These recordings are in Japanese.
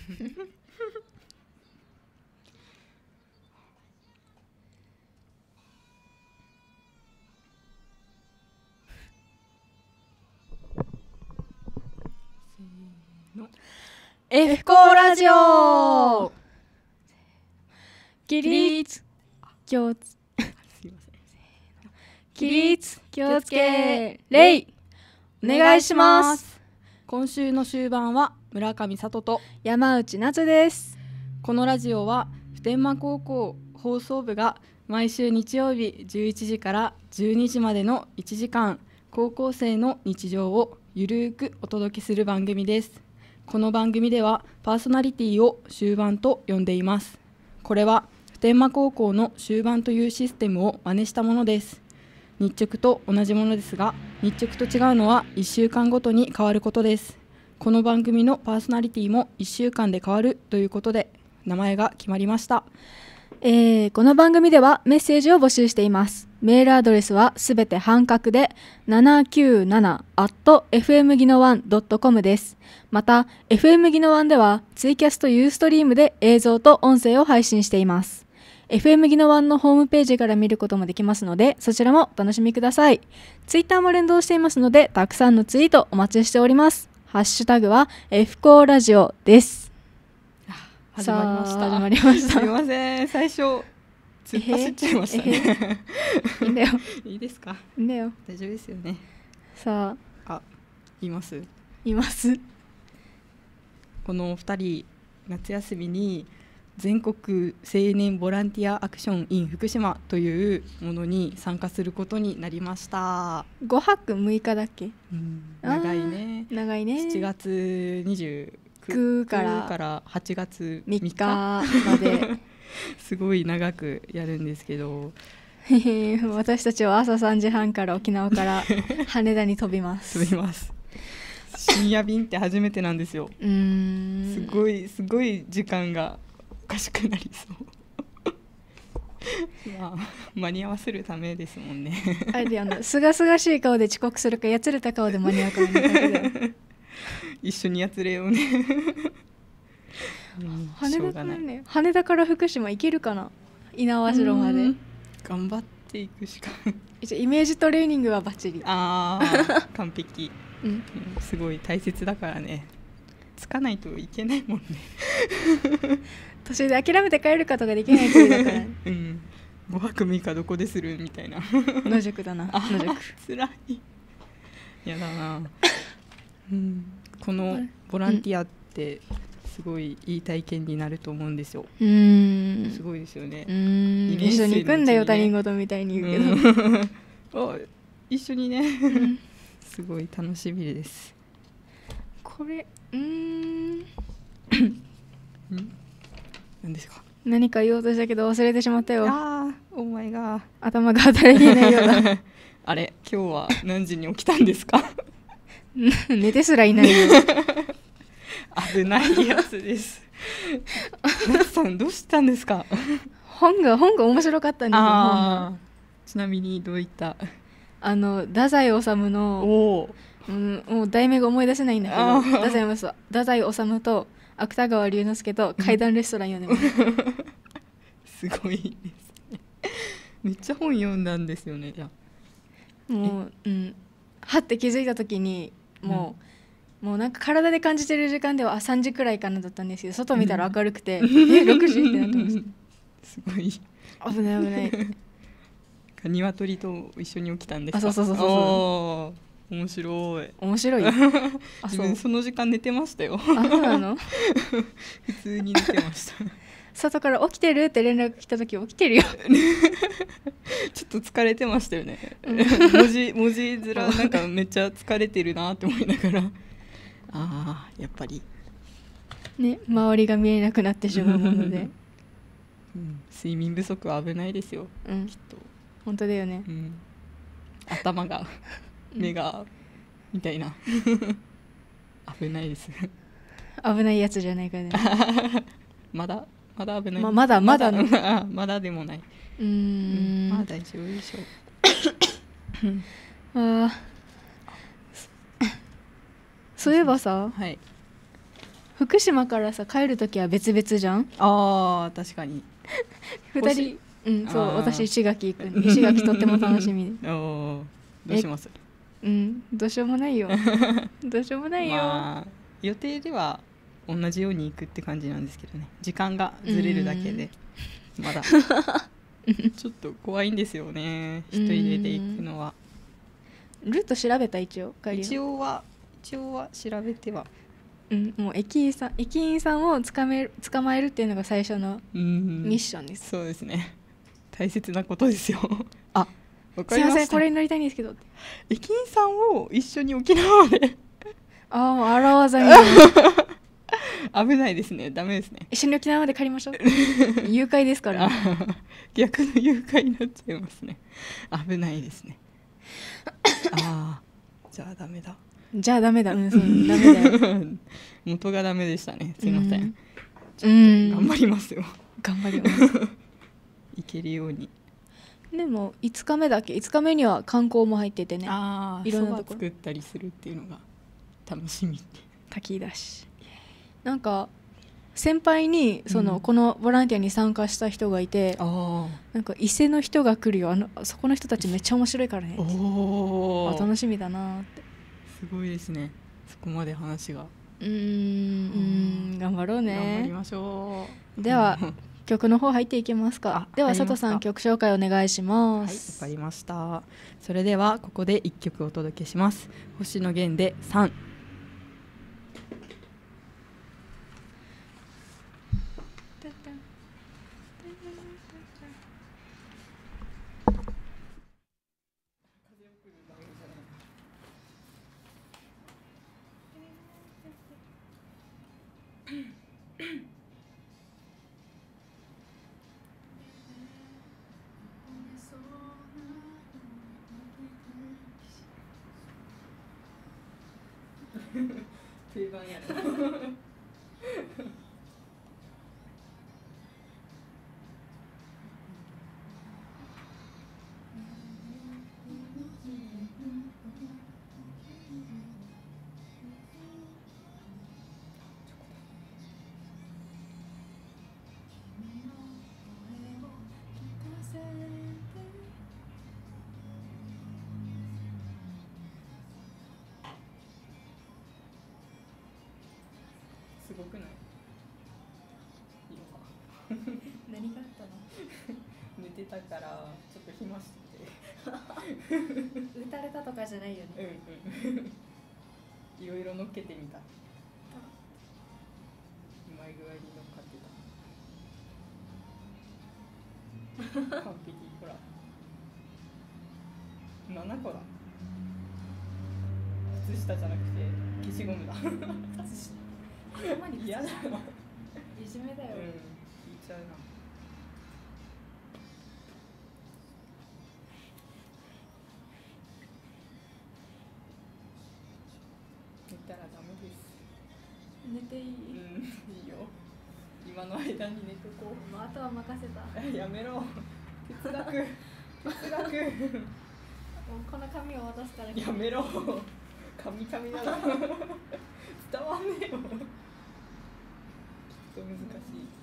F コーラジオ起立気をつ起立気をつけ礼お願いします。 今週の終盤は村上里と山内夏です。 このラジオは普天間高校放送部が毎週日曜日11時から12時までの1時間高校生の日常をゆるーくお届けする番組です。この番組ではパーソナリティを終盤と呼んでいます。これは普天間高校の終盤というシステムを真似したものです。日直と同じものですが、日直と違うのは1週間ごとに変わることです。この番組のパーソナリティも1週間で変わるということで名前が決まりました。 この番組ではメッセージを募集しています。メールアドレスはすべて半角で 797@fmgino1.com です。また FM ギノワンではツイキャスとユーストリームで映像と音声を配信しています。 FM ギノワンのホームページから見ることもできますので、そちらもお楽しみください。ツイッターも連動していますので、たくさんのツイートお待ちしております。ハッシュタグは F コーラジオです。 始まりました。 始まりました。 すいません、最初突っ走っちゃいましたね。 いいんだよ。 いいですか。 いいんだよ。 大丈夫ですよね。 さあ、 言います。 います。 この2人夏休みに全国青年ボランティアアクション in 福島というものに参加することになりました。 5泊6日だっけ。 長いね。 長いね。 7月29 9 から8月3日まですごい長くやるんですけど私たちは朝3時半から沖縄から羽田に飛びます。 深夜便って初めてなんですよ。すごい時間がおかしくなりそうまあ間に合わせるためですもんね。 あれですがすがしい顔で遅刻するかやつれた顔で間に合うかみたいな一緒にやつれようね羽田から福島行けるかな。猪苗代まで頑張っていくしか一応イメージトレーニングはバッチリ。 完璧、すごい大切だからね。つかないといけないもんね途中で諦めて帰ることができない国だから、 5泊6日どこでするみたいな野宿だな。野宿つらい。やだなこのボランティアってすごいいい体験になると思うんですよ。すごいですよね。 一緒に行くんだよ、他人事みたいに言うけど一緒にねすごい楽しみです。 これ何ですか。 何か言おうとしたけど忘れてしまったよ。 お前が頭が働いていないようだあれ、今日は何時に起きたんですか寝てすらいないよ危ないやつです夏さんどうしたんですか。 本が面白かったんですよ。 ちなみにどういった太宰治のもう題名が思い出せないんだけど、太宰治と芥川龍之介と怪談レストラン読んでますすごいですね。めっちゃ本読んだんですよね。 もうはって気づいた時にもうなんか体で感じてる時間では3時くらいかなだったんですけど、外見たら明るくて6時ってなってます。 すごい危ない鶏と一緒に起きたんですか。 そう面白い自分その時間寝てましたよ。 そうなの普通に寝てました外から起きてるって連絡来た時起きてるよちょっと疲れてましたよね文字面なんかめっちゃ疲れてるなって思いながらやっぱりね、周りが見えなくなってしまうもので睡眠不足は危ないですよ、きっと。 本当だよね、 頭が目がみたいな危ないです危ないやつじゃないかねまだ危ない、 まだまだでもない。まあ大丈夫でしょうそういえばさ、 はい、 福島からさ帰るときは別々じゃん。 あー確かに。 2人うんそうあー私石垣行く石垣とっても楽しみおーどうします？ うんどうしようもないよどうしようもないよ、 まあ予定では同じように行くって感じなんですけどね、時間がずれるだけでまだちょっと怖いんですよね、一人で行くのは。 ルート調べた一応帰りの一応は調べては、 もう駅員さんを捕まえるっていうのが最初のミッションです。 そうですね、大切なことですよあ、わかすいまりました。 せんこれに乗りたいんですけど。 駅員さんを一緒に沖縄までああ荒技み危ないですね、ダメですね。 一緒に沖縄まで借りましょう誘拐ですから、ね、 逆の誘拐になっちゃいますね、危ないですねああじゃあダメだじゃあダメだそうダメだよ元がダメでしたね、すいません、ちょっと頑張りますよ頑張ります行けるように。 でも5日目だけ5日目には観光も入っててね、 ああいろんなところ作ったりするっていうのが楽しみ。 滝だしなんか先輩にこのボランティアに参加した人がいて、なんか伊勢の人が来るよそこの人たちめっちゃ面白いからね楽しみだなって。 すごいですね、そこまで話が。 頑張ろうね、 頑張りましょう。 では曲の方入っていきますか。では佐藤さん曲紹介お願いします。 はい、わかりました。それではここで1曲お届けします。星野源で3。定番やなすごくない？ 何があったの？ 寝てたからちょっと暇してて打たれたとかじゃないよね。 いろいろ乗っけてみた。うまい具合に乗っかってた完璧。ほら7個だ。靴下じゃなくて消しゴムだ嫌だよ。 いじめだよ。 聞いちゃうな。寝たらダメです。 寝ていい？ いいよ。今の間に寝とこう。 あとは任せた。 やめろ。哲学。もうこの紙を渡すから。 やめろ。紙だな。伝わんねえよ。きっと難しい。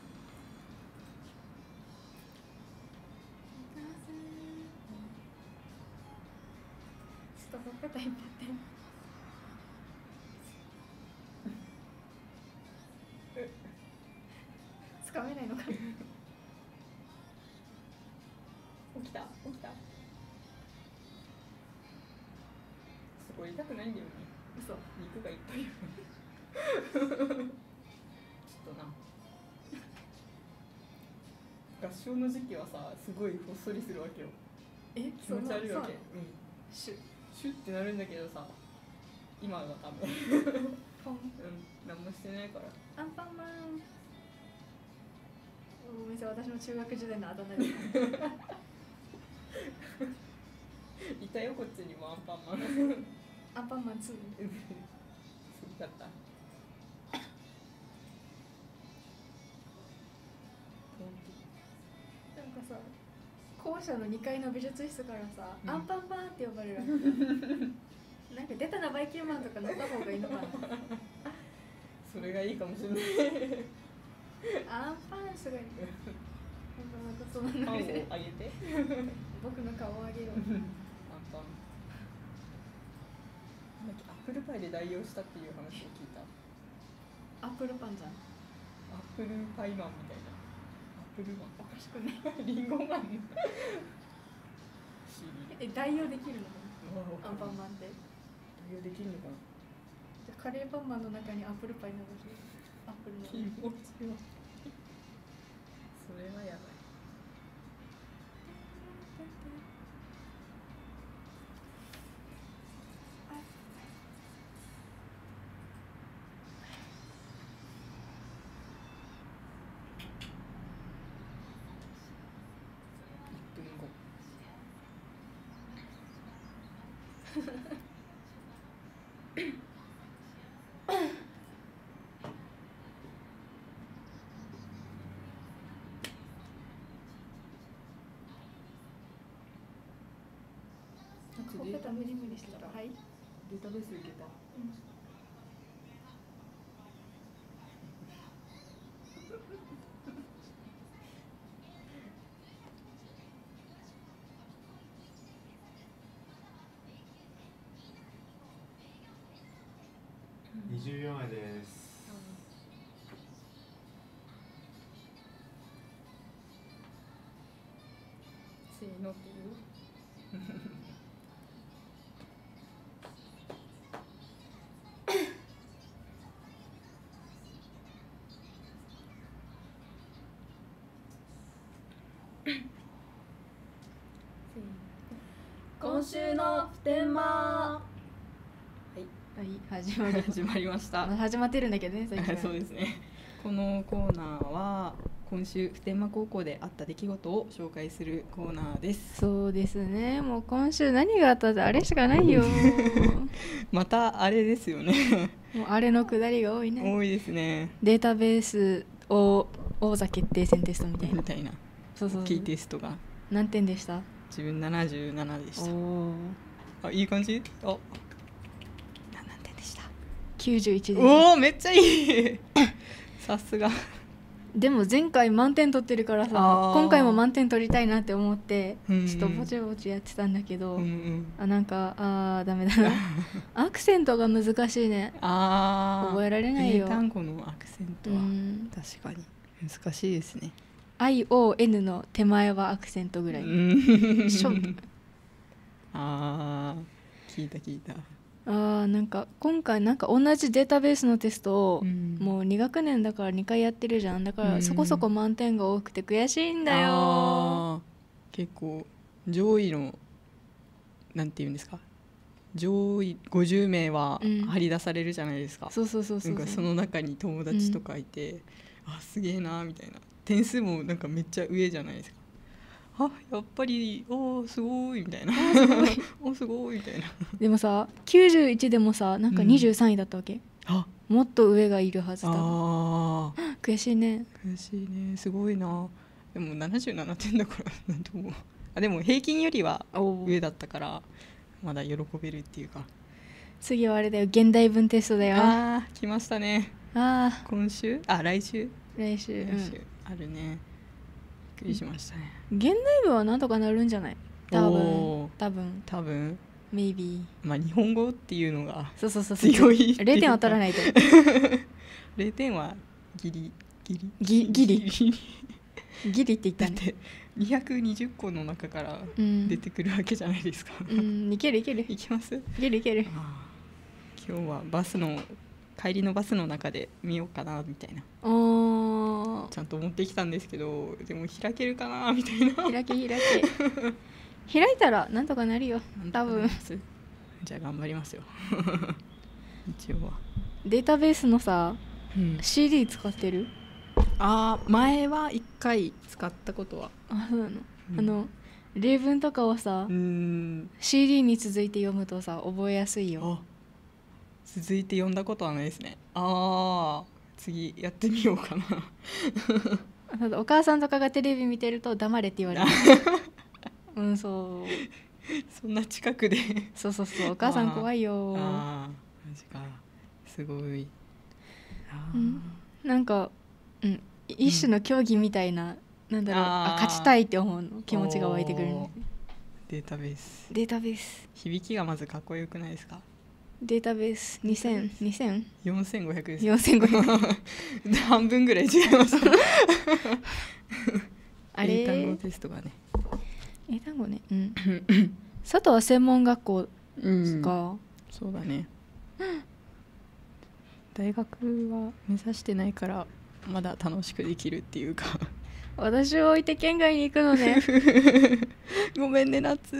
ちょっとほっぺた引っ張って。つかめないのかな。 起きた。すごい痛くないんだよね。 嘘。 肉がいっぱいある。ちょっとな。合唱の時期はさ、すごいほっそりするわけよ。気持ち悪いわけ。シュッってなるんだけどさ、今はダメ。何もしてないから。 アンパンマン。ごめんなさい、私の中学時代のあだ名です。 いたよ、こっちにもアンパンマン。 アンパンマン2。 そうだった。 なんかさ、校舎の2階の美術室からさ、アンパンマンって呼ばれる。なんか出たなバイキンマンとか乗った方がいいのかな。 それがいいかもしれない。 アンパンすごい。またそのパンをあげノリでて。 僕の顔をあげろ。 アンパン。なんだっけ、アップルパイで代用したっていう話を聞いた。 アップルパンじゃん。 アップルパイマンみたいな。アップルマン。 おかしくね。 リンゴマン。 代用できるのかな。アンパンマン。 マンって。 代用できるのかな。 じゃあカレーパンマンの中にアップルパイのアップルの。 気持ちは。それはやばい。1分後。 ほっぺた無理無理したら、はい。 データベースいけた。 24枚です。 せーのっていう。今週の普天間。はい、 はい、始まり始まりました。 始まってるんだけどね、最近。 そうですね。このコーナーは今週普天間高校であった出来事を紹介するコーナーです。 そうですね。もう今週何があったってあれしかないよ。 またあれですよね。 もうあれのくだりが多いね。 多いですね。 データベースを王座決定戦テストみたいな。 みたいな。 そうそうそう。 キーテストが。 何点でした？ 自分77でした。 おあ、いい感じ？あ、何点でした？ 91です。 おお、めっちゃいい。さすが。 でも前回満点取ってるからさ、今回も満点取りたいなって思って、ちょっとぼちぼちやってたんだけど、なんかダメだな。アクセントが難しいね。覚えられないよ。 英単語のアクセントは確かに難しいですね。 ION の手前はアクセントぐらい。 ああ、聞いた。 なんか今回なんか同じデータベースのテストを、もう2学年だから2回やってるじゃん。だからそこそこ満点が多くて悔しいんだよ。 結構上位のなんていうんですか、上位50名は張り出されるじゃないですか。 そう。 なんかその中に友達とかいて、あ、すげえなみたいな。点数もなんかめっちゃ上じゃないですか。あ、やっぱりすごいみたいな。すごいみたいな。でもさ、91でもさ、なんか23位だったわけ。もっと上がいるはずだ。悔しいね。 すごいな。でも77点だからなんとも。でも平均よりは上だったからまだ喜べるっていうか。 次はあれだよ、現代文テストだよ。 来ましたね。今週？来週あるね。びっくりしましたね。 現代文はなんとかなるんじゃない？多分 maybe。 まあ日本語っていうのがそう強い。 0点は取らないと。 0点はギリって言ったね。 だって220個の中から出てくるわけじゃないですか。 いける。 いきます？いける。 今日は帰りのバスの中で見ようかなみたいな。ちゃんと持ってきたんですけど、でも開けるかなみたいな。 開け開いたらなんとかなるよ、多分。 じゃあ頑張りますよ。一応はデータベースのさ、CD 使ってる？ 前は1回使ったことは。 そうなの。例文とかをさ、CD に続いて読むとさ、覚えやすいよ。 続いて読んだことはないですね。次やってみようかな。 お母さんとかがテレビ見てると黙れって言われる。そんな近くで。 そうお母さん怖いよ。 マジか、すごい。 なんか、一種の競技みたいな、なんだろう、勝ちたいって思うの気持ちが湧いてくるんです。 データベース。 データベース。 響きがまずかっこよくないですか？ データベース2000 4500です。 4500 半分ぐらい違います。 あれ英単語テストがね。 英単語ね。佐藤は専門学校か。 そうだね。大学は目指してないからまだ楽しくできるっていうか。 私を置いて県外に行くのね。 ごめんね夏。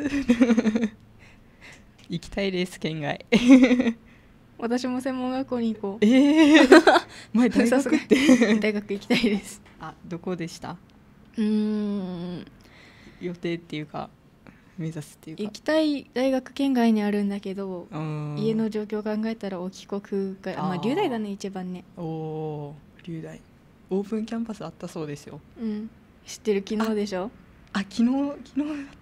行きたいです県外。 私も専門学校に行こう。 前大学って大学行きたいです。 どこでした？予定っていうか目指すっていうか。 行きたい大学県外にあるんだけど、家の状況を考えたら帰国が龍大だね一番ね。 龍大オープンキャンパスあったそうですよ。 知ってる、昨日でしょ。 昨日だった。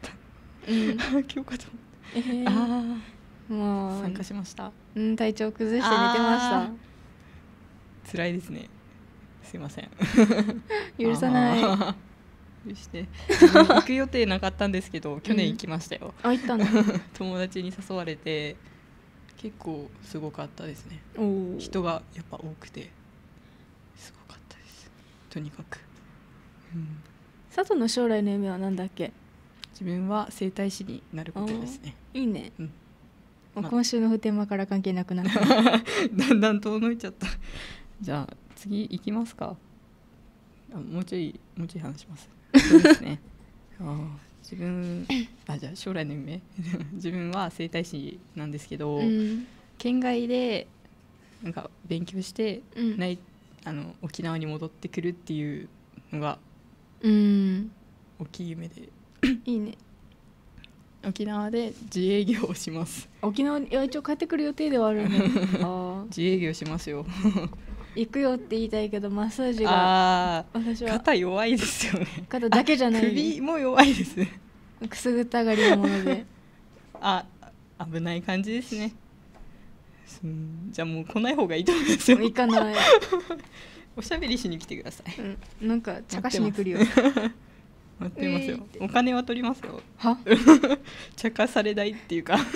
今日かと思って。もう参加しました。 体調崩して寝てました。 辛いですね。すいません。 許さない。 許して。行く予定なかったんですけど去年行きましたよ。 行ったの？ 友達に誘われて結構すごかったですね。人がやっぱ多くてすごかったです。とにかく。 佐藤の将来の夢は何だっけ？ 自分は整体師になることですね。 いいね。今週の普天間から関係なくなった。 だんだん遠のいちゃった。じゃあ次行きますか。もうちょい話します。そうですね。自分じゃあ将来の夢。自分は整体師なんですけど、県外でなんか勉強して沖縄に戻ってくるっていうのが大きい夢で。 いいね。 沖縄で自営業をします。 沖縄に一応帰ってくる予定ではあるね。 自営業しますよ。 行くよって言いたいけどマッサージが私は肩弱いですよね。 肩だけじゃない、 首も弱いです。 くすぐったがりのもので危ない感じですね。じゃあもう来ない方がいいと思いますよ。 行かない。 おしゃべりしに来てください。 なんか茶化しに来るよ。 待ってますよ。お金は取りますよ。茶化されないっていうか。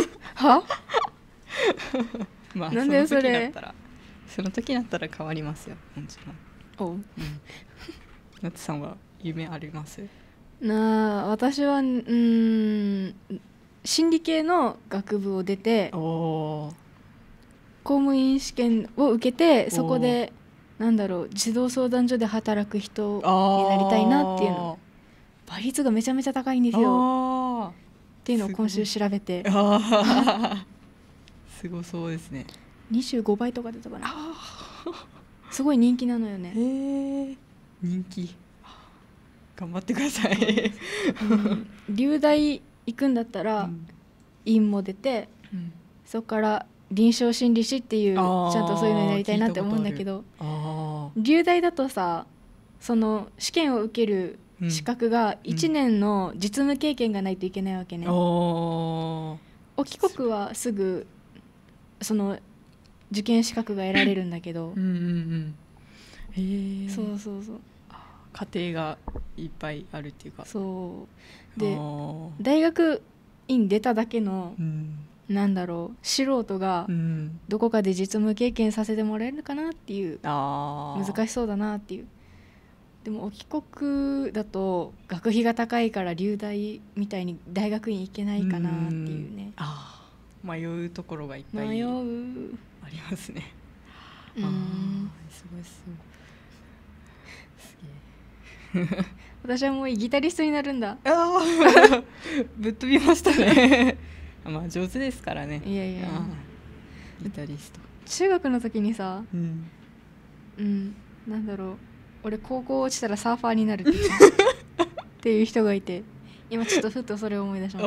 なんでそれ。 その時だったら変わりますよ。もちろん。夏さんは夢あります？ 私は心理系の学部を出て公務員試験を受けて、そこで児童相談所で働く人になりたいなっていうの。倍率がめちゃめちゃ高いんですよっていうのを今週調べて。 すごそうですね。 25倍とか出たかな。すごい人気なのよね。 人気。頑張ってください。 龍大行くんだったら院も出て、そこから臨床心理士っていうちゃんとそういうのになりたいなって思うんだけど、龍大だとさ、その試験を受ける資格が1年の実務経験がないといけないわけね。帰国はすぐその受験資格が得られるんだけど、そう家庭がいっぱいあるっていうか。 そうで大学院出ただけの素人がどこかで実務経験させてもらえるかなっていう、難しそうだなっていう。でも帰国だと学費が高いから龍大みたいに大学院行けないかなっていうね。 迷うところがいっぱいありますね。すごいすげえ。 私はもうギタリストになるんだ。 ぶっ飛びましたね。上手ですからね。 いやギタリスト。 中学の時にさ、俺高校落ちたらサーファーになるっていう人がいて、今ちょっとふっとそれを思い出しました。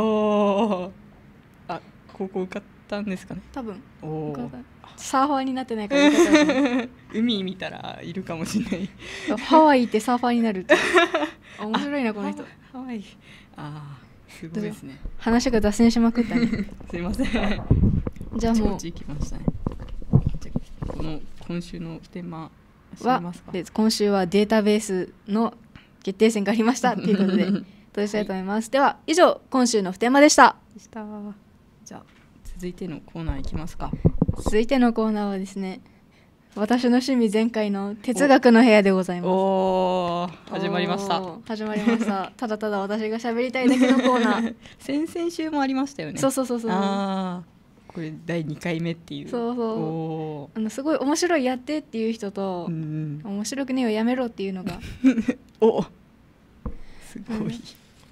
高校受かったんですかね。 多分サーファーになってないから海見たらいるかもしれない。 ハワイ行ってサーファーになるって面白いなこの人。 ハワイすごいですね。 話が脱線しまくったね。 すいません。 じゃあもう行きましたね。こ今週のテーマ知りはますか？ で今週はデータベースの決定戦がありましたということで届けたいと思います、では以上今週のテーマでした。 じゃあ続いてのコーナーいきますか。 続いてのコーナーはですね、私の趣味全開の哲学の部屋でございます。 おー、始まりました。 始まりましたただただ私が喋りたいだけのコーナー先々週もありましたよね。 そうあー、これ第2回目っていう。 そうすごい面白いやってっていう人と、面白くねえよやめろっていうのがおすごい、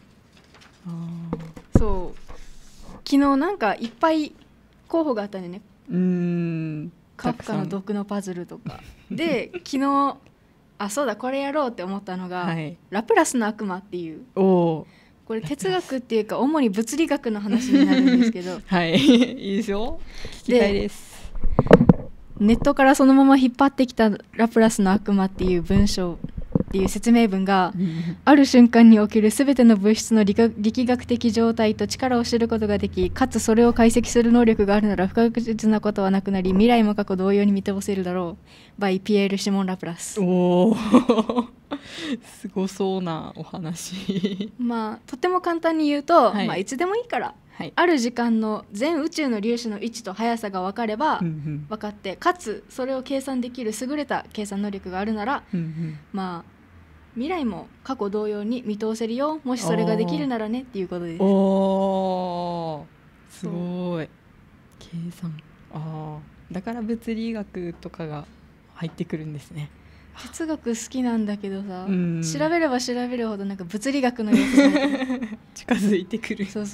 そう昨日なんかいっぱい候補があったんでね、カフカの毒のパズルとかで昨日そうだこれやろうって思ったのが、 はい、 ラプラスの悪魔っていう、 これ哲学っていうか主に物理学の話になるんですけどはいいいですよ、聞きたいです。 ネットからそのまま引っ張ってきたラプラスの悪魔っていう文章っていう説明文が、ある瞬間におけるすべての物質の力学的状態と力を知ることができ、かつそれを解析する能力があるなら不確実なことはなくなり、未来も過去同様に見通せるだろう by ピエール・シモン・ラプラス。 おーすごそうなお話とても簡単に言うと、 はいいつでもいいから、 はい、 ある時間の全宇宙の粒子の位置と速さが分かれば、分かってかつそれを計算できる優れた計算能力があるなら、未来も過去同様に見通せるよ、もしそれができるならねっていうことです。 おー、すごい計算。だから物理学とかが入ってくるんですね。 哲学好きなんだけどさ、調べれば調べるほどなんか物理学の要素が近づいてくる。 そう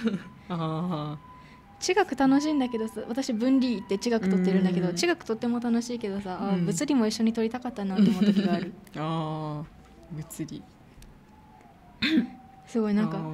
地学楽しいんだけどさ、私分理って地学取ってるんだけど、地学とっても楽しいけどさ、物理も一緒に取りたかったなって思う時がある物理すごいなんか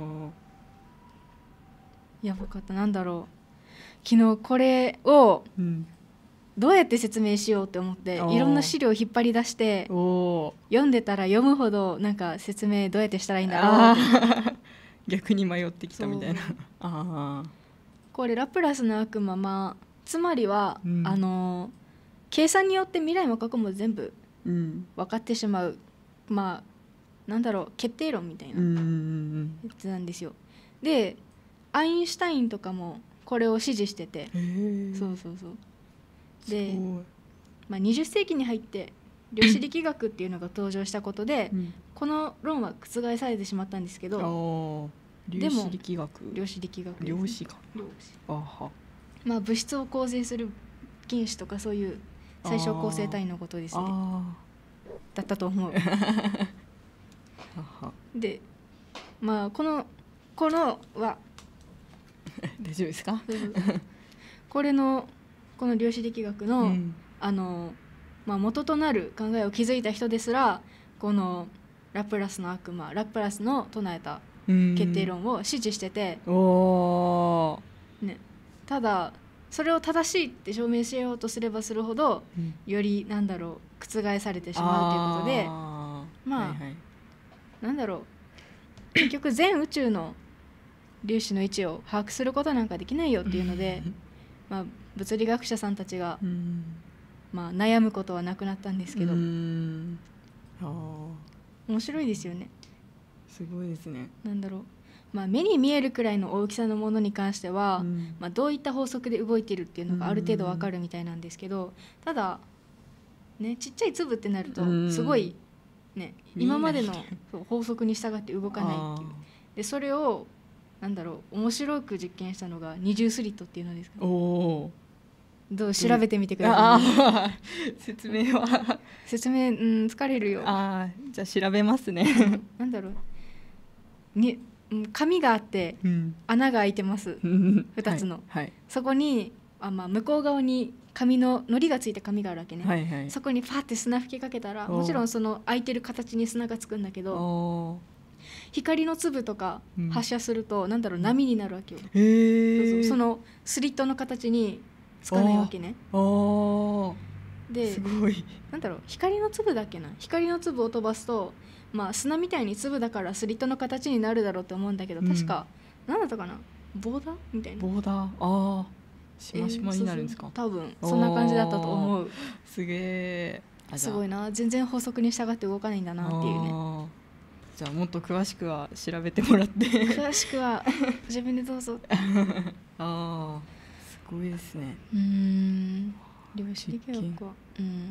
やばかった。なんだろう、昨日これをどうやって説明しようって思っていろんな資料を引っ張り出して読んでたら読むほどなんか説明どうやってしたらいいんだろう逆に迷ってきたみたいな。 これラプラスの悪魔、つまりは、計算によって未来も過去も全部分かってしまう、なんだろう、決定論みたいなやつなんですよ。でアインシュタインとかもこれを支持してて、で、20世紀に入って量子力学っていうのが登場したことで、この論は覆されてしまったんですけど、 量子力学、 量子力学、 量子か、 物質を構成する原子とかそういう最小構成単位のことですね。だったと思うでこのは大丈夫ですかこの量子力学の、元となる考えを築いた人ですらこのラプラスの悪魔、ラプラスの唱えた決定論を支持してて、ただそれを正しいって証明しようとすればするほど、より覆されてしまうということで、なんだろう、結局全宇宙の粒子の位置を把握することなんかできないよっていうので、物理学者さんたちが、悩むことはなくなったんですけど、面白いですよね。 すごいですね。 なんだろう、目に見えるくらいの大きさのものに関しては、どういった法則で動いているっていうのがある程度わかるみたいなんですけど、ただね、ちっちゃい粒ってなるとすごいね、今までの法則に従って動かないっていう。でそれを面白く実験したのが二重スリットっていうのですか、どう調べてみてください、 説明疲れるよ。 じゃあ調べますねなんだろうに、紙があって、穴が開いてます、2つの、そこに向こう側に紙の糊がついた紙があるわけね、そこにパーって砂吹きかけたら、もちろんその開いてる形に砂がつくんだけど、光の粒とか発射すると、波になるわけよ。そのスリットの形につかないわけね。ですごい、 光の粒だっけな、光の粒を飛ばすと、砂みたいに粒だからスリットの形になるだろうと思うんだけど、確か何だったかな、ボーダーみたいな、 ボーダー、 しましまになるんですか？ 多分そんな感じだったと思う。 すげえ。 すごいな、全然法則に従って動かないんだなっていうね。 じゃあもっと詳しくは調べてもらって詳しくは自分でどうぞああ、すごいですね。 量子力学は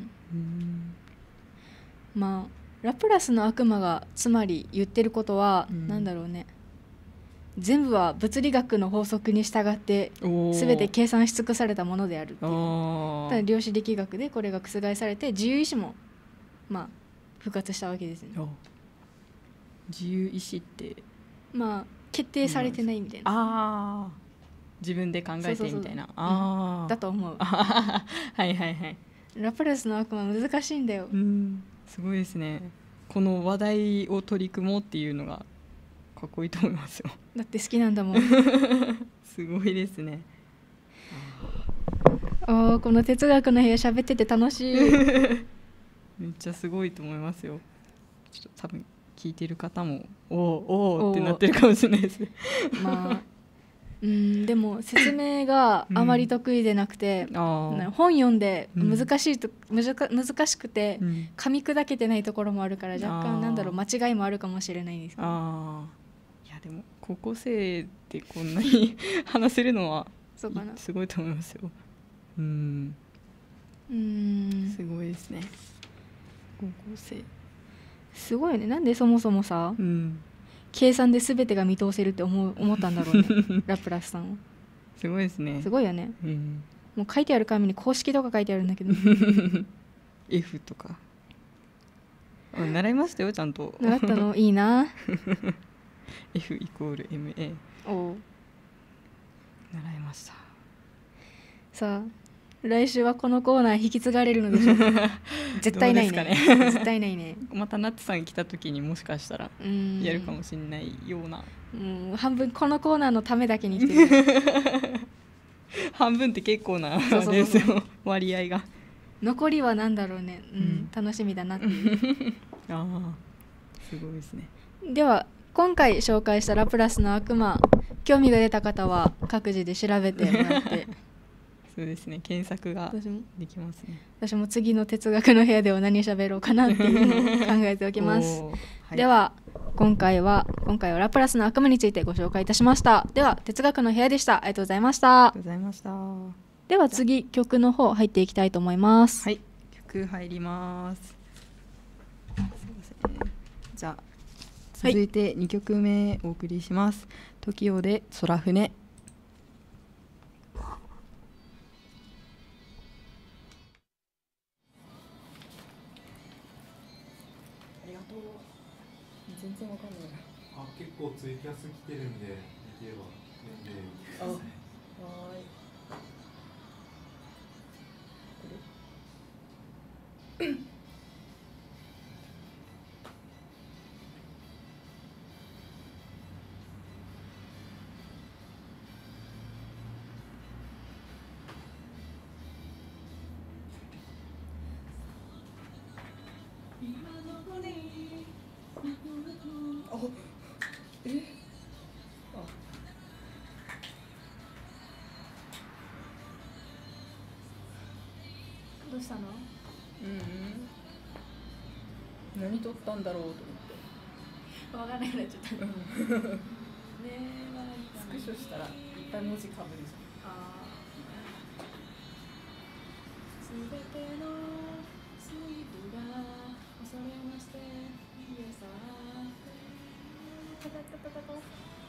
まあラプラスの悪魔がつまり言ってることは、なんだろうね、全部は物理学の法則に従って全て計算し尽くされたものであるっていう。ただ量子力学でこれが覆されて自由意志もまあ復活したわけですね。 自由意志ってまあ決定されてないみたいな。 ああ、自分で考えてみたいな。ああ、 だと思う。 はいはいはい。 ラプラスの悪魔難しいんだよ。 すごいですね。この話題を取り組もうっていうのがかっこいいと思いますよ。 だって好きなんだもん。 すごいですね。 この哲学の部屋喋ってて楽しい。 めっちゃすごいと思いますよ。ちょっと多分聞いてる方もおーってなってるかもしれないですね。 まあでも説明があまり得意でなくて、本読んで難しくて噛み砕けてないところもあるから、若干なんだろう、間違いもあるかもしれないですけど。 いやでも高校生でこんなに話せるのはすごいと思いますよ。すごいですね。高校生すごいね。なんでそもそもさ、計算で全てが見通せるって思ったんだろうね。ラプラスさんはすごいですね。 すごいよね。もう書いてある紙に公式とか書いてあるんだけど F とか習いましたよ、ちゃんと。 習ったのいいな。 F イコール MA 習いました。 さあ来週はこのコーナー引き継がれるのでしょうか。絶対ないね。絶対ないね。 またナッツさん来た時にもしかしたらやるかもしれないような。 半分このコーナーのためだけにしてる。 半分って結構なですよ、割合が。 残りはなんだろうね、楽しみだなっていう。 すごいですね。 では今回紹介したラプラスの悪魔、興味が出た方は各自で調べてもらってそうですね、検索ができますね。 私も次の哲学の部屋では何喋ろうかなっていうのを考えておきます。では今回はラプラスの悪魔についてご紹介いたしました。では哲学の部屋でした。ありがとうございました。では次曲の方入っていきたいと思います。 はい、曲入ります。じゃあ続いて2曲目お送りします。TOKIOで空船。全然わかんない。 結構ツイキャス来てるんで、できれば読んでください。 どうしたの？ 何撮ったんだろうと思って分からなくなっちゃった。 スクショしたらいっぱい文字かぶるじゃん。 すべての水分が恐れましていやさタタタタタタ。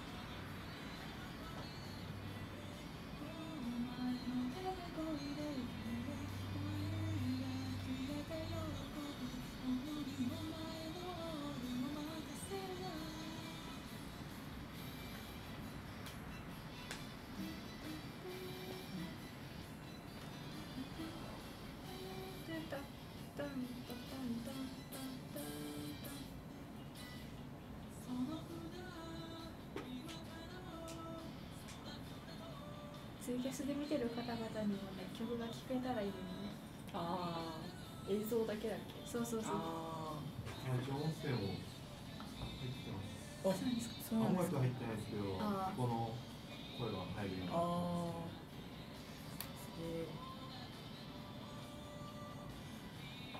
ツイキャスで見てる方々にもね、曲が聴けたらいいのにね。 映像だけだっけ？ そうそうそう。 一応音声も入ってます。 そうなんですか。 音楽は入ってないですけど、この声は入るようになってます。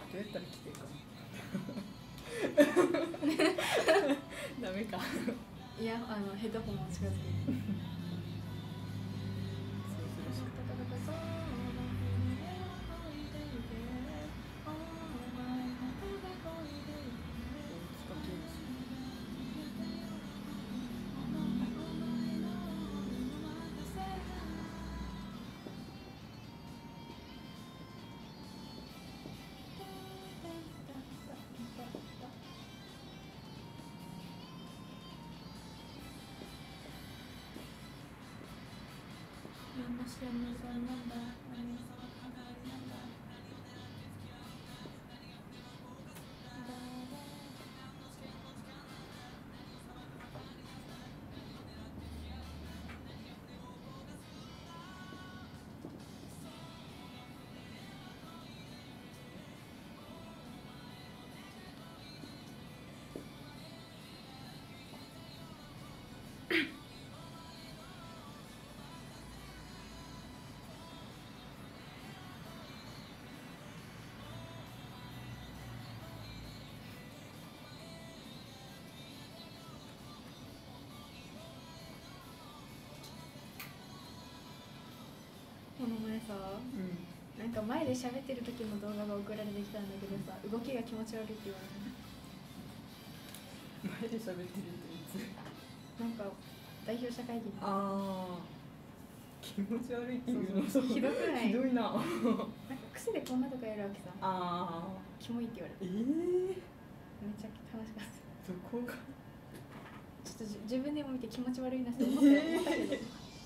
うやったら来てるかなダメかいやヘッドホンを近づけてこの前さ、なんか前で喋ってる時の動画が送られてきたんだけどさ、動きが気持ち悪いって言われ前で喋ってるっていつた。なんか代表者会議ああ気持ち悪いっていうのそうひどくない？ ひどいななんか癖でこんなとかやるわけさ。 ああキモいって言われた。めっちゃ悲しかった。 そこがちょっと自分でも見て気持ち悪いなって思ったけど。 マジで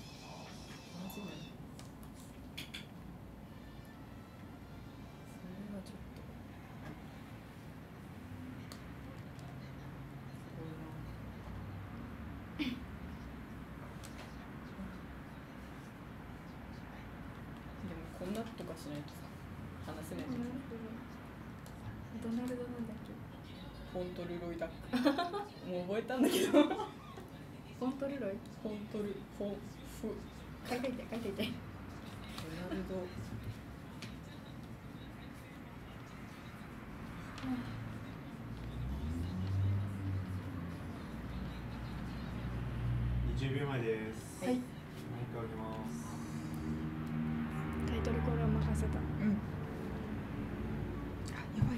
こんなとかしないとさ話せないじゃん。 ドナルドなんだっけ？ フォントルロイだっけもう覚えたんだけどフォントルロイ？ フォントルフォンフ書いていて書いていて。 ドナルド 20秒前です。 はい。 マイク開けます。 タイトルコールを任せた。 あやばい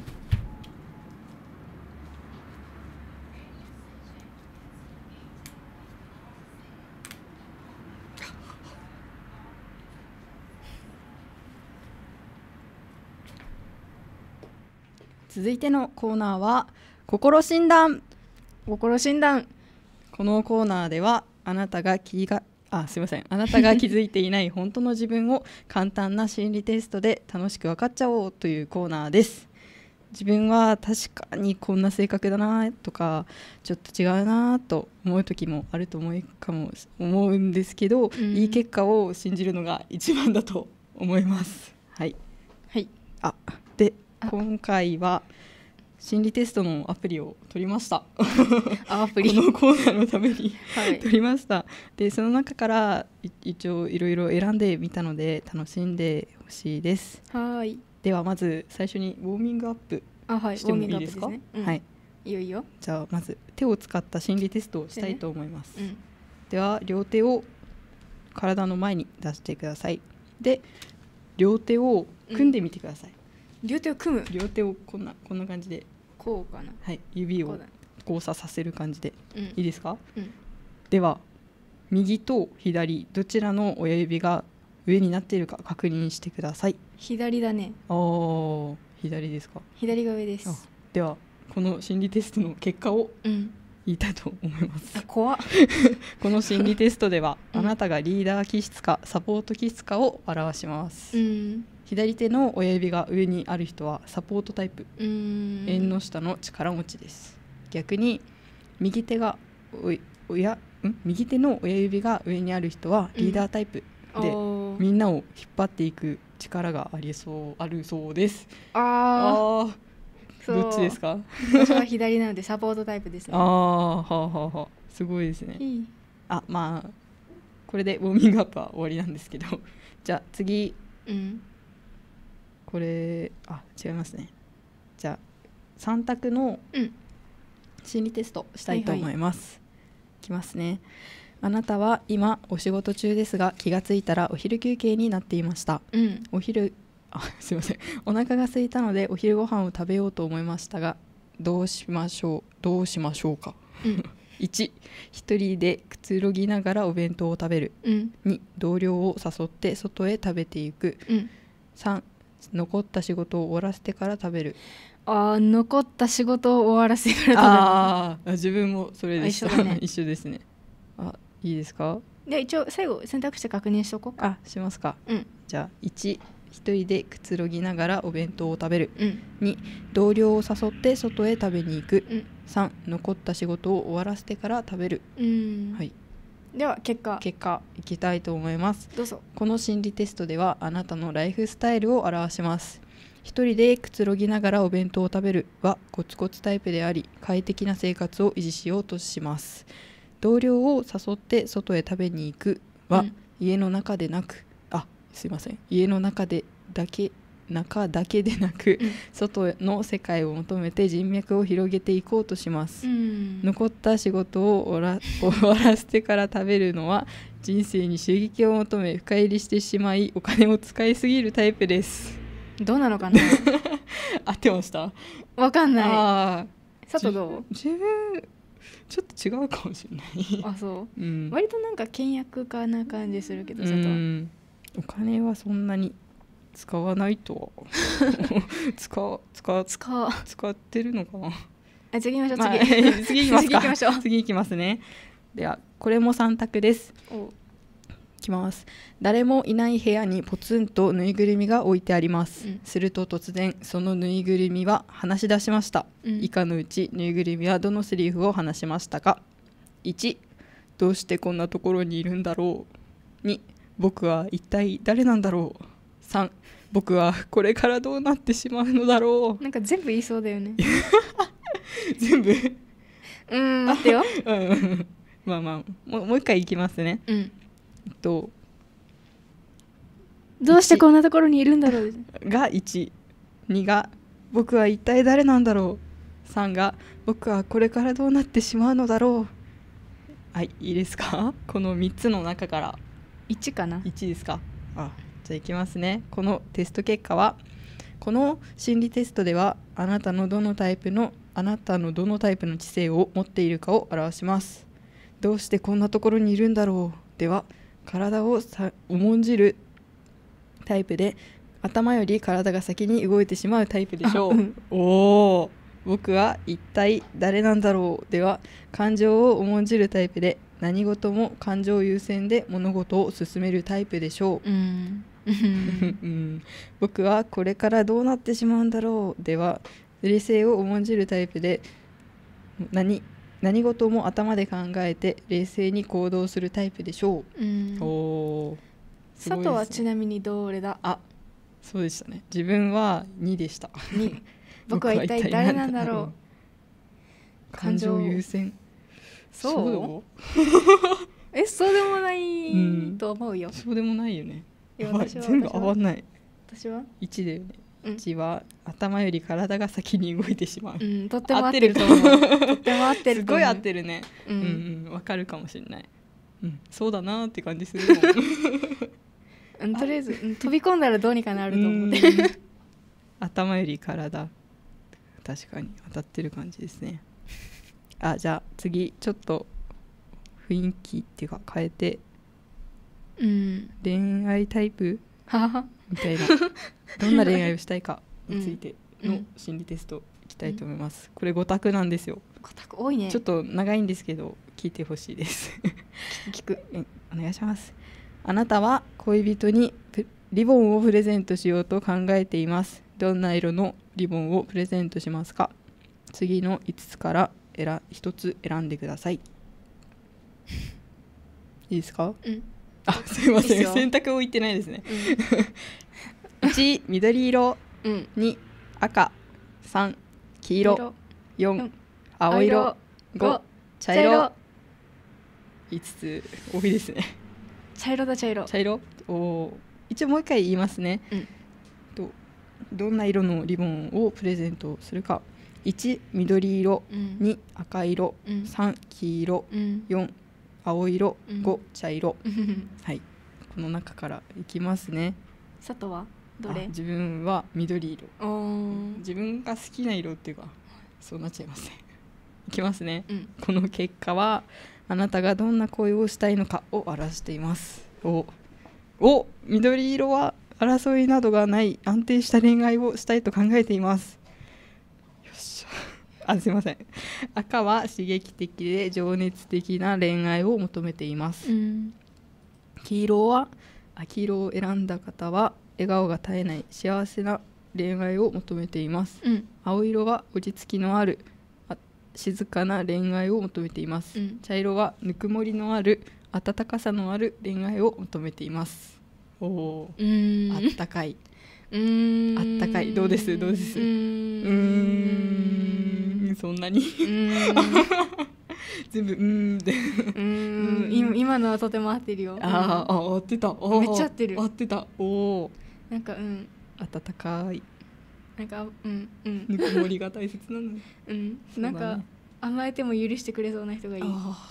続いてのコーナーは心診断。 心診断。 このコーナーではあなたが気づいていない本当の自分を簡単な心理テストで楽しく分かっちゃおうというコーナーです。自分は確かにこんな性格だなとかちょっと違うなと思う時もあると思うんですけど、いい結果を信じるのが一番だと思います。はいはい。 今回は心理テストのアプリを取りましたアプリこのコーナーのために、 はい、 取りました。でその中から一応いろいろ選んでみたので楽しんでほしいです。 はい。 ではまず最初にウォーミングアップしてもいいですか？はい。 いいよいいよ。 じゃあまず手を使った心理テストをしたいと思います。では両手を体の前に出してください。で両手を組んでみてください。 両手を組む。 両手をこんな感じでこうかな。 はい、指を交差させる感じで、いいですか？では右と左どちらの親指が上になっているか確認してください。 左だね。 左ですか？ 左が上です。 ではこの心理テストの結果を言いたいと思います。 怖っこの心理テストではあなたがリーダー気質かサポート気質かを表します。左手の親指が上にある人はサポートタイプ、縁の下の力持ちです。逆に右手の親指が上にある人はリーダータイプで、みんなを引っ張っていく力があるそうです。どっちですか？ 私は左なのでサポートタイプですね。 すごいですね。まあこれでウォーミングアップは終わりなんですけどじゃあ次、これ違いますね。 3択のうん心理テストしたいと思います、いきますね。あなたは今お仕事中ですが、気がついたらお昼休憩になっていました。 うんすいません、お腹が空いたのでお昼ご飯を食べようと思いましたが、どうしましょうか。 うん 1、一人でくつろぎながらお弁当を食べる。 うん 2、同僚を誘って外へ食べていく。 うん 3、残った仕事を終わらせてから食べる。 残った仕事を終わらせてから自分もそれでした。 一緒だね一緒ですね。いいですか。 食べる。で一応最後選択肢確認しとこうか。 しますか。 うんじゃあ1、一人でくつろぎながらお弁当を食べる。 うん 2、同僚を誘って外へ食べに行く。 うん 3、残った仕事を終わらせてから食べる。はい、 では結果いきたいと思います。 どうぞ。 この心理テストではあなたのライフスタイルを表します。一人でくつろぎながらお弁当を食べるはコツコツタイプであり、快適な生活を維持しようとします。同僚を誘って外へ食べに行くは、家の中でなく家の中だけでなく、外の世界を求めて人脈を広げていこうとします、残った仕事を終わらせてから食べるのは人生に刺激を求め深入りしてしまいお金を使いすぎるタイプです。 どうなのかな合ってました？ わかんない佐藤どう？ 自分ちょっと違うかもしれないそう、 うん、 割となんか倹約家な感じするけど佐藤はお金はそんなに使わないとは使ってるのかな。 次行きましょう、 次行きますか。 次行きましょう。 次行きますね。ではこれも3択です。いきます。誰もいない部屋にポツンとぬいぐるみが置いてあります、すると突然そのぬいぐるみは話し出しました、以下のうちぬいぐるみはどのセリフを話しましたか。1、どうしてこんなところにいるんだろう。2、僕は一体誰なんだろう。3、僕はこれからどうなってしまうのだろう。 なんか全部言いそうだよね全部待ってよまあもう一回いきますね。 どうしてこんなところにいるんだろうが1、2が僕は一体誰なんだろう、3が僕はこれからどうなってしまうのだろう。はい、いいですか。この3つの中から 1かな。 1ですか。じゃあいきますね。このテスト結果は、この心理テストではあなたのどのタイプの知性を持っているかを表します。どうしてこんなところにいるんだろうでは、体を重んじるタイプで、頭より体が先に動いてしまうタイプでしょう。僕は一体誰なんだろうでは、感情を重んじるタイプで、何事も感情優先で物事を進めるタイプでしょう。僕はこれからどうなってしまうんだろうでは、冷静を重んじるタイプで、何事も頭で考えて冷静に行動するタイプでしょう。 佐藤はちなみにどれだ？ そうでしたね。自分は2でした。 2僕は一体誰なんだろう。 感情優先。 そうそうでもないと思うよ。 そうでもないよね。 私は全部合わない。 私は 1だよね。1は頭より体が先に動いてしまう。 とっても合ってると思う。とっても合ってると思う。 すごい合ってるね。わかるかもしれない。そうだなって感じするもん。 とりあえず飛び込んだらどうにかなると思う。 頭より体、確かに当たってる感じですね。じゃあ次ちょっと雰囲気っていうか変えて、恋愛タイプみたいなどんな恋愛をしたいかについての心理テストいきたいと思います。これ5択なんですよ。 5択多いね。 ちょっと長いんですけど聞いてほしいです聞くお願いします。あなたは恋人にリボンをプレゼントしようと考えています。どんな色のリボンをプレゼントしますか。次の5つから1つ選んでください。いいですか？すいません、選択を言ってないですね。1、緑色、2、赤、3、黄色、4、青色、5、茶色。5つ多いですね。 茶色。 一応もう一回言いますね。どんな色のリボンをプレゼントするか。 1緑色、 うん 2赤色、 うん 3黄色、 うん 4青色、 うん 5茶色、 うんはい、この中からいきますね。 佐藤はどれ？ 自分は緑色。 おー自分が好きな色っていうかそうなっちゃいますね。いきますね。 うんこの結果はあなたがどんな恋をしたいのかを表しています。緑色は争いなどがない安定した恋愛をしたいと考えています。よっしゃすいません。赤は刺激的で情熱的な恋愛を求めています。 うん黄色を選んだ方は笑顔が絶えない幸せな恋愛を求めています。 うん青色は落ち着きのある静かな恋愛を求めています。 うん茶色はぬくもりのある温かさのある恋愛を求めています。おー、あったかい。あったかい。どうです？そんなに全部って今のはとても合ってるよ。 合ってた。 めっちゃ合ってる。 合ってた。おー、 なんか温かい。 なんかぬくもりが大切なの。 なんか甘えても許してくれそうな人がいい。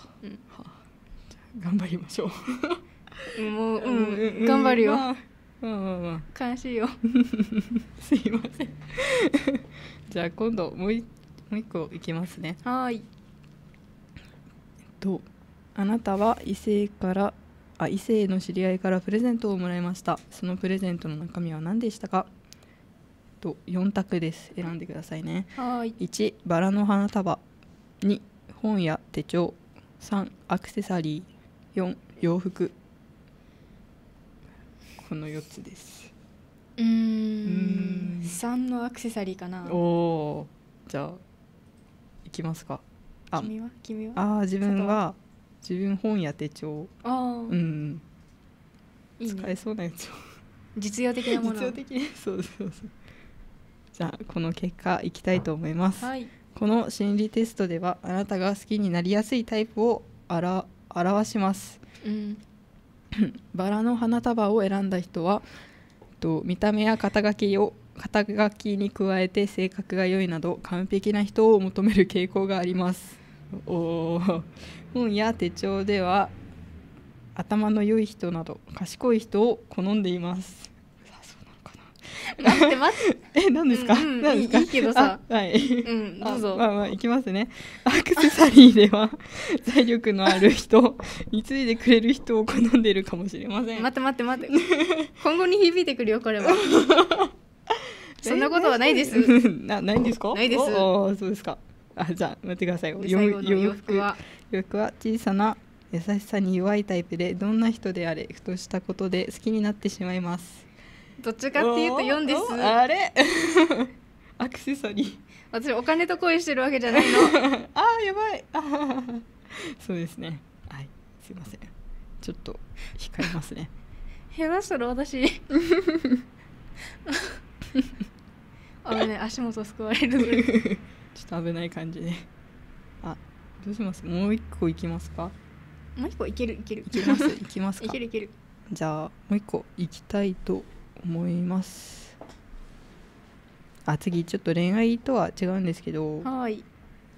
頑張りましょう。 もう頑張るよ。 悲しいよ。 すいません。じゃあ今度もう一個いきますね。 はい。 あなたは異性の知り合いからプレゼントをもらいました。そのプレゼントの中身は何でしたか？4択です。選んでくださいね。 はい。 1バラの花束、2本や手帳、3アクセサリー、4洋服。この4つです。 3のアクセサリーかな。 おー、じゃあいきますか。 君は自分本や手帳。 いいね、 使えそうなやつを実用的なもの。 実用的ね。そうじゃあこの結果いきたいと思います。 はい。 この心理テストではあなたが好きになりやすいタイプを表します。バラの花束を選んだ人は見た目や肩書きに加えて性格が良いなど完璧な人を求める傾向があります。本や手帳では頭の良い人など賢い人を好んでいます。 待って何ですか？ いいけどさ。 はい。 どうぞ。 いきますね。アクセサリーでは財力のある人、貢いでくれる人を好んでいるかもしれません。 待って。今後に響いてくるよこれは。そんなことはないです。 ないんですか？ ないです。 そうですか。じゃあ待ってください。 最後の洋服は小さな優しさに弱いタイプで、どんな人であれふとしたことで好きになってしまいます。 どっちかっていうと4です。 あれアクセサリー。 私お金と恋してるわけじゃないの。 やばい。そうですね。はい、すいません。ちょっと控えますね。 下手したら私危ない、足元救われる。 ちょっと危ない感じで。どうします？もう一個いきますか？ もう一個いける。いきますか？ いける。 じゃあもう一個いきたいと思います。次ちょっと恋愛とは違うんですけど、 はい。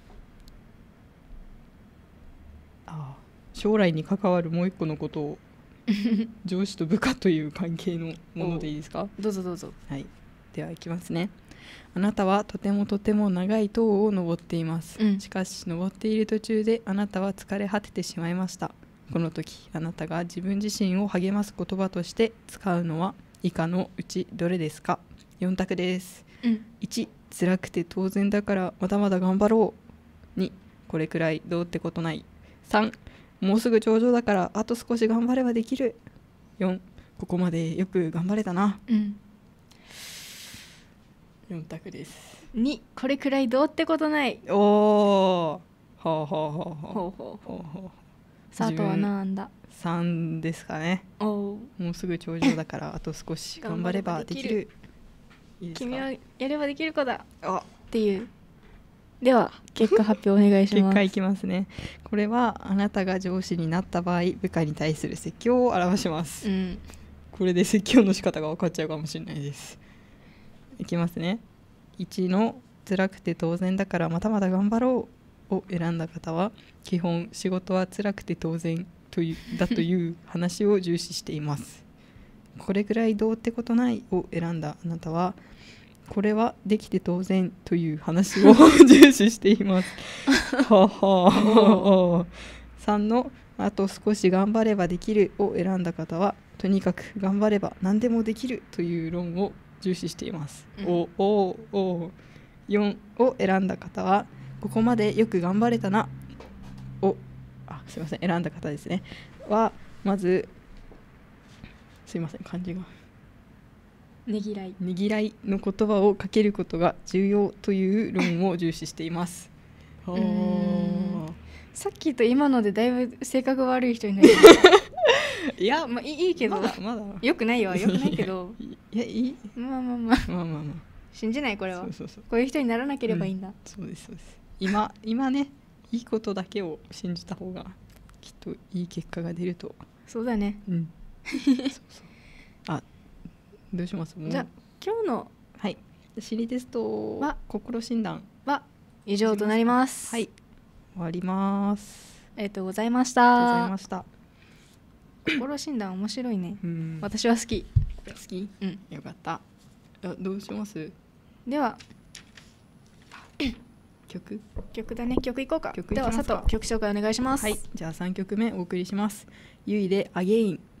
将来に関わるもう一個のことを上司と部下という関係のものでいいですか？ どうぞ。 はい、ではいきますね。あなたはとても長い塔を登っています。しかし登っている途中であなたは疲れ果ててしまいました。この時あなたが自分自身を励ます言葉として使うのは以下のうちどれですか？4択です。1辛くて当然だからまだまだ頑張ろう。2これくらいどうってことない。3もうすぐ頂上だからあと少し頑張ればできる。4ここまでよく頑張れたな。4択です。 2これくらいどうってことない。 ほう佐藤はなんだ ？3ですかね。もうすぐ頂上だからあと少し頑張ればできる。いいですか？ 君はやればできる子だっていう。では結果発表お願いします。 結果いきますね。これはあなたが上司になった場合部下に対する説教を表します。これで説教の仕方が分かっちゃうかもしれないです。いきますね。1の辛くて当然だからまたまた頑張ろうを選んだ方は、基本仕事は辛くて当然という話を重視しています。これぐらいどうってことないを選んだあなたは、これはできて当然という話を重視しています。はは3のあと少し頑張ればできるを選んだ方は、とにかく頑張れば何でもできるという論を重視しています。4を選んだ方は、ここまでよく頑張れたなをすいません、選んだ方ですねは、まずすいません、漢字がねぎらいの言葉をかけることが重要という論を重視しています。 さっきと今のでだいぶ性格悪い人になるいや、 まあいいけど、 まだよくないけどいや、いい、 まあ信じない、これは。 そうこういう人にならなければいいんだ。 そうです。今ね、いいことだけを信じた方がきっといい結果が出ると。 そうだね。 そうどうします？ じゃあ今日の心理テストは心診断は以上となります。 終わります。 ありがとうございました。心診断面白いね。私は好き。 よかった。どうします？ では曲だね。曲いこうか。 曲では佐藤、曲紹介お願いします。 じゃあ3曲目お送りします。ゆいでアゲイン。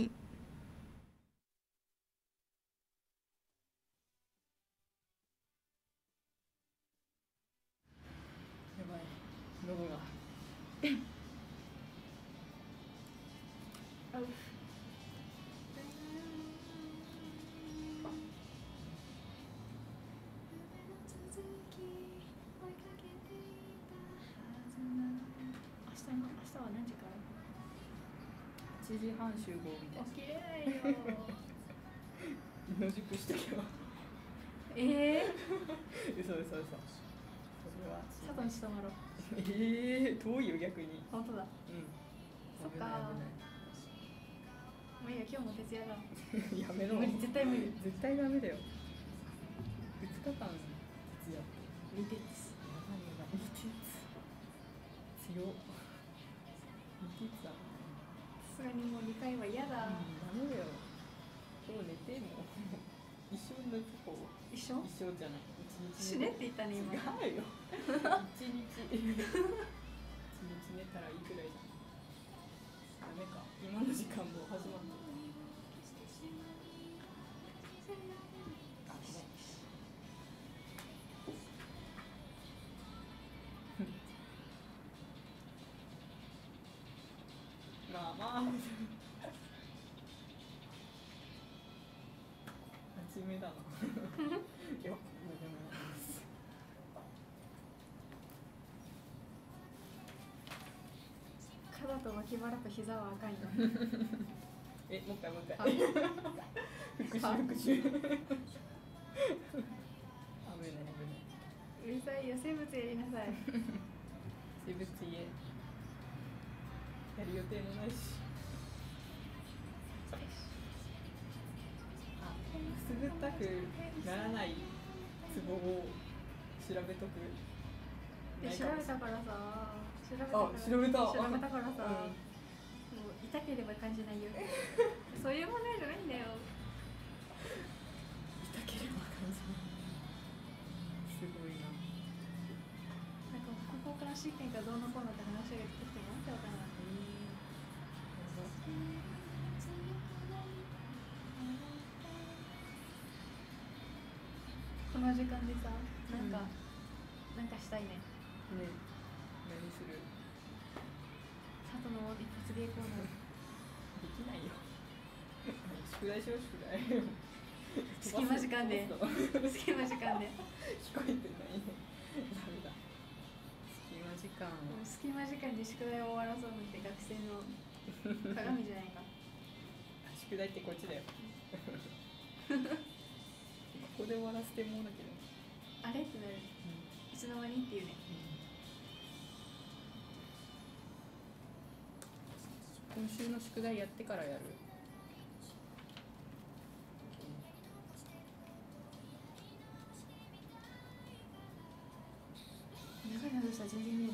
喉が明日は何時から ？8時半集合みたいな。 起きれないよ。 野宿してけば。嘘。それは佐藤に泊まろう。 遠いよ逆に。 本当だ。そっか。もういいよ、今日も徹夜だ。 やめろ。 絶対無理。 絶対ダメだよ。2日間徹夜。 リテツ。 強っ。さすがにもう2回は嫌だ。 ダメだよ。今日寝ても一緒に寝てこう。一緒じゃない。 死ねって言ったね今。 違うよ。一日寝たらいいくらいじゃん。ダメか。今の時間もう始まった。まあ真面目だな。よ肩と脇腹と膝は赤いの。 もう一回。復習。危ない。 うるさいよ、生物やりなさい。 生物家やる予定もないし。くすぐったくならないツボを調べとく。 調べたからさ。調べたからさ。もう痛ければ感じないよ。そういう問題じゃないんだよ。 痛ければ感じない。すごいな。 なんか副交感神経がどうのこうのって話が出てきてなんてわからない。この時間でさ、なんかしたいね。 何する？ 佐藤の一発芸コーナー。 できないよ。宿題しよう、宿題。 隙間時間で。 聞こえてないね。ダメだ。 隙間時間で宿題を終わらそうなんて学生の鏡じゃないか。 宿題ってこっちだよ。ここで終わらせてもだけど。 あれってなる。いつの間にっていうね。 今週の宿題やってからやる。 全然見えない。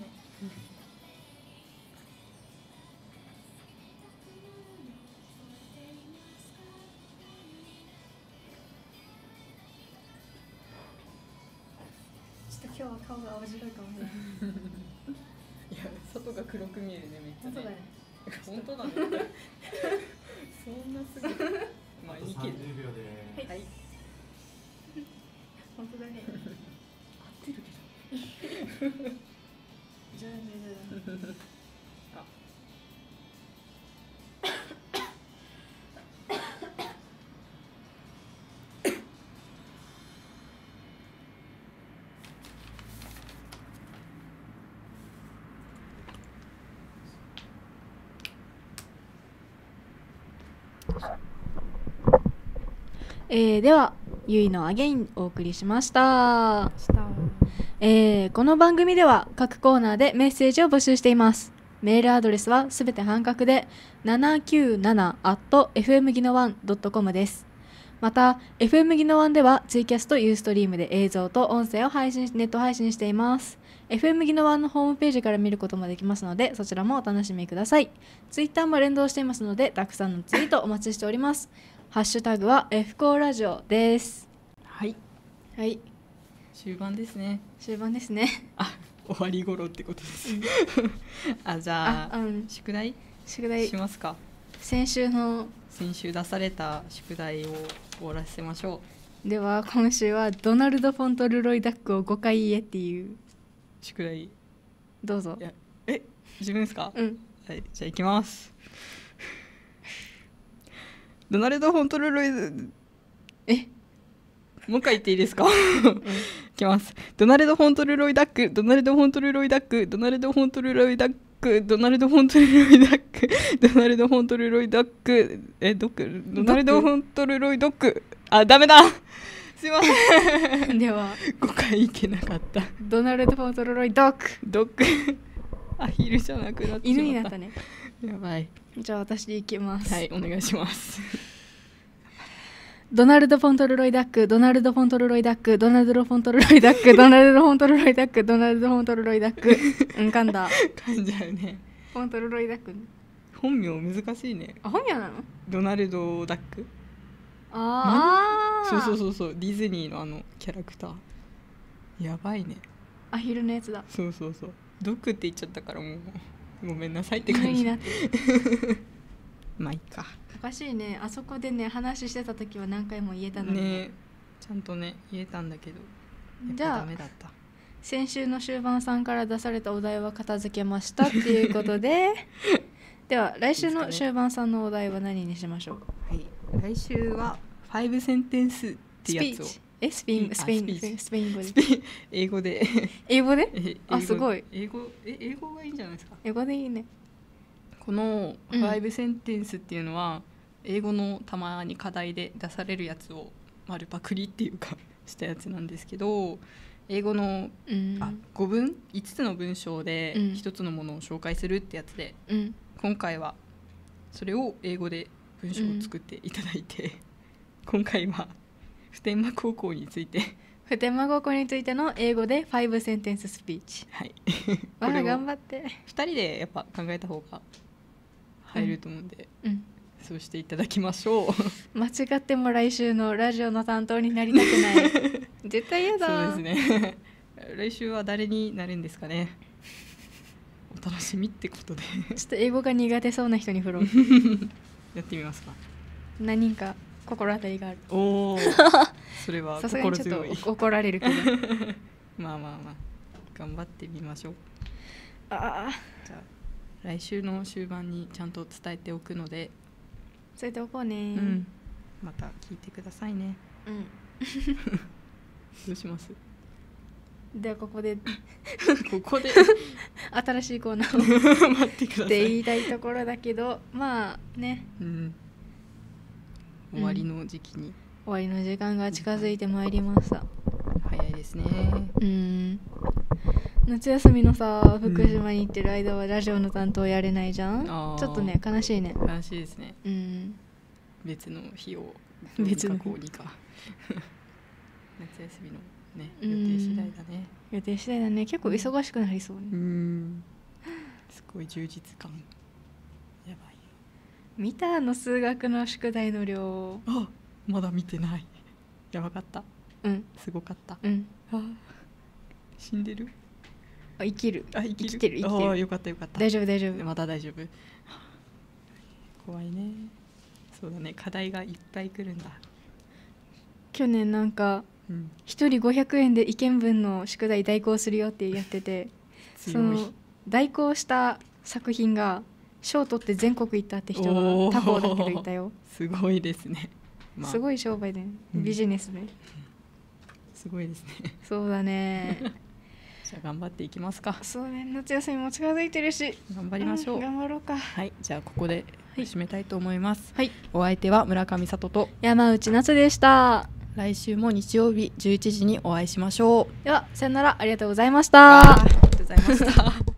ちょっと今日は顔が青白いかもしれない。 いや、外が黒く見えるね、めっちゃね。 本当だね。 本当だね。そんなすぐ。まあいいけど。 30秒で。 はい。 本当だね。 合ってるけど。 じゃあね。 あ。 ではゆいのアゲインお送りしました。この番組では各コーナーでメッセージを募集しています。メールアドレスはすべて半角で 797@fm ギノワン .com です。また FM ギノワンではツイキャスとユーストリームで映像と音声をネット配信しています。 FM ギノワンのホームページから見ることもできますので、そちらもお楽しみください。ツイッターも連動していますので、たくさんのツイートお待ちしております。ハッシュタグは F コーラジオです。 はい。 はい、 終盤ですね。 終盤ですね。 あ、終わり頃ってことです。あ、じゃあ、宿題しますか。 先週出された宿題を終わらせましょう。では今週はドナルド・フォントルロイダックを5回言えっていう宿題。 どうぞ。 いや、自分ですか。 うん。 はい、じゃあ行きます。ドナルド・フォントルロイダもう一回言っていいですか。いきます。ドナルド・フォントルロイダック、ドナルド・フォントルロイダック、ドナルド・フォントルロイダック、ドナルド・フォントルロイダック、ドナルド・フォントルロイダック、ドナルド・フォントルロイドック。あ、ダメだ。すいません。 では 5回いけなかった。 ドナルド・フォントルロイドック。 ドック。アヒルじゃなくなってしまった。 犬になったね。 やばい。 じゃあ私でいきます。 はい、お願いします。 ドナルド・フォントルロイダック、ドナルド・フォントルロイダック、ドナルド・フォントルロイダック、ドナルド・フォントルロイダック、ドナルド・フォントルロイダック。噛んだ。 噛んじゃうね。 フォントルロイダック。 本名難しいね。 あ、本名なの？ ドナルド・ダック。 ああ。 そう、ディズニーのあのキャラクター。やばいね。 アヒルのやつだ。 そう。ドックって言っちゃったからもうごめんなさいって感じ。 になってる。 まあいいか。 おかしいね。あそこでね話してた時は何回も言えたのにね。ちゃんとね言えたんだけど、 じゃあダメだった。 先週の終盤さんから出されたお題は片付けましたっていうことででは来週の終盤さんのお題は何にしましょう。 はい、来週は5センテンスってやつを。スペイン語で英語であ、すごい。 英語がいいんじゃないですか。 英語でいいね。 この5センテンスっていうのは、英語のたまに課題で出されるやつを丸パクリっていうかしたやつなんですけど、英語の、5つの文章で1つのものを紹介するってやつで、今回はそれを英語で文章を作っていただいて、今回は普天間高校について普天間高校についての英語で5センテンススピーチ。 はいわあ、頑張って。 2人でやっぱ考えた方が入ると思うんで、そうしていただきましょう。 間違っても来週のラジオの担当になりたくない絶対嫌だ。 そうですね。来週は誰になるんですかね。お楽しみってことでちょっと英語が苦手そうな人に振ろうやってみますか。 何人か心当たりがある。 おおそれはさすがにちょっと怒られるけどまあ頑張ってみましょう。 じゃあ来週の終盤にちゃんと伝えておくので伝えておこうね。 また聞いてくださいね。どうします？ ではここで新しいコーナーを待ってくださいって言いたいところだけど、まあね、 終わりの時期に、 終わりの時間が近づいてまいりました。 早いですね。 夏休みのさ、福島に行ってる間はラジオの担当やれないじゃん。ちょっとね悲しいね。 悲しいですね。別の日をこうにか夏休みのね、 うん予定次第だね。 予定次第だね。結構忙しくなりそうね。 すごい充実感。やばい。 見た数学の宿題の量。 あ、まだ見てない。やばかった。 うんすごかった。 うんあ、死んでる？ あ、生きる。 あ、生きてる生きてる。 あ、よかったよかった。 大丈夫大丈夫。 まだ大丈夫。怖いね。そうだね、課題がいっぱい来るんだ。 去年なんかうん、 一人500円で意見文の宿題代行するよってやってて、そ強い。 の代行した作品が賞取って全国行ったって人おーが他校だけどいたよ。 すごいですね。 すごい商売で、 うんビジネスで。 すごいですね。 そうだね。 じゃあ頑張っていきますか。 そうね、夏休みも近づいてるし、 頑張りましょう。 頑張ろうか。 はい、じゃあここで締めたいと思います。 はい、 お相手は村上里と、 山内夏でした。 来週も日曜日11時にお会いしましょう。 ではさよなら、ありがとうございました。 ありがとうございました。